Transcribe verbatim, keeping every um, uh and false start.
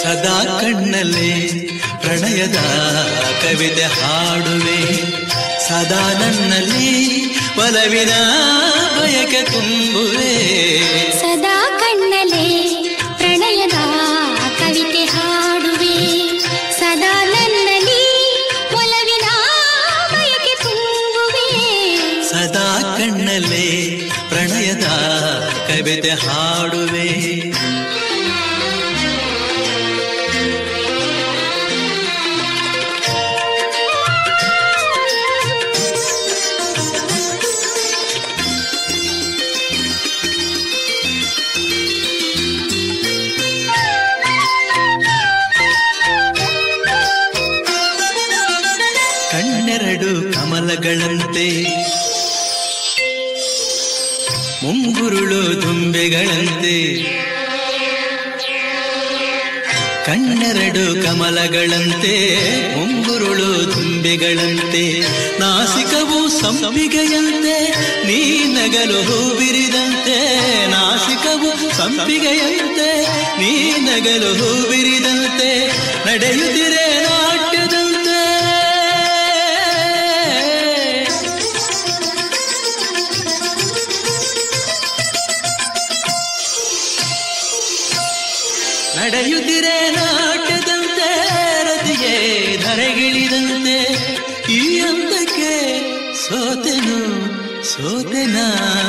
ಸದಾ ಕಣ್ಣಲ್ಲೇ ಪ್ರಣಯದ ಕವಿತೆ ಹಾಡುವೆ, ಸದಾ ನನ್ನಲ್ಲಿ ಒಲವಿನ ಬಯಕೆ ತುಂಬುವೆ. ಸದಾ ಕಣ್ಣಲ್ಲೇ ಪ್ರಣಯದ ಕವಿತೆ ಹಾಡುವೆ, ಸದಾ ನನ್ನಲ್ಲಿ ಒಲವಿನ ಬಯಕೆ ತುಂಬುವೆ. ಸದಾ ಕಣ್ಣಲ್ಲೇ ಪ್ರಣಯದ ಕವಿತೆ ಹಾಡುವೆ. ಕಣ್ಣೆರಡು ಕಮಲಗಳಂತೆ, ಮುಂಗುರುಳು ದುಂಬೆಗಳಂತೆ. ಕಣ್ಣೆರಡು ಕಮಲಗಳಂತೆ, ಮುಂಗುರುಳು ದುಂಬೆಗಳಂತೆ. ನಾಸಿಕವು ಸಂಪಿಗೆಯಂತೆ, ನೀ ನಗಲು ಹೂವಿರಿದಂತೆ. ನಾಸಿಕವು ಸಂಪಿಗೆಯಂತೆ, ನೀ ನಗಲು ಹೂವಿರಿದಂತೆ. ನಡೆಯುತ್ತಿರೆ ನಾಟ್ಯದಂತೆ, ನಡೆಯುತ್ತಿರೆ ನಾಟ್ಯದಂತೆ. ರತಿಯೇ ಧರೆಗಿಳಿದಂತೆ, ಈ ಹಂತಕ್ಕೆ ಸೋತೆನು ಸೋತೆನಾ